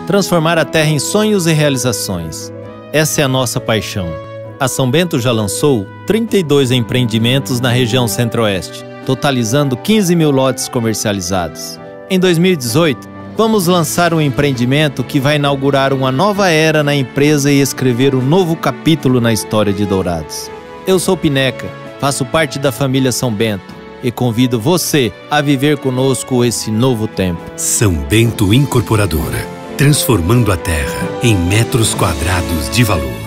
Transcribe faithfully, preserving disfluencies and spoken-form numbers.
transformar a terra em sonhos e realizações. Essa é a nossa paixão. A São Bento já lançou trinta e dois empreendimentos na região centro-oeste, totalizando quinze mil lotes comercializados. Em dois mil e dezoito, vamos lançar um empreendimento que vai inaugurar uma nova era na empresa e escrever um novo capítulo na história de Dourados. Eu sou Pineca, faço parte da família São Bento e convido você a viver conosco esse novo tempo. São Bento Incorporadora, transformando a terra em metros quadrados de valor.